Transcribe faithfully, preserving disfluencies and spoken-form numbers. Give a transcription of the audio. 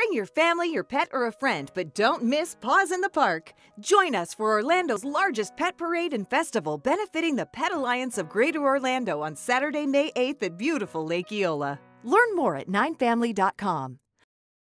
Bring your family, your pet, or a friend, but don't miss Paws in the Park. Join us for Orlando's largest pet parade and festival benefiting the Pet Alliance of Greater Orlando on Saturday, May eighth at beautiful Lake Eola. Learn more at nine family dot com.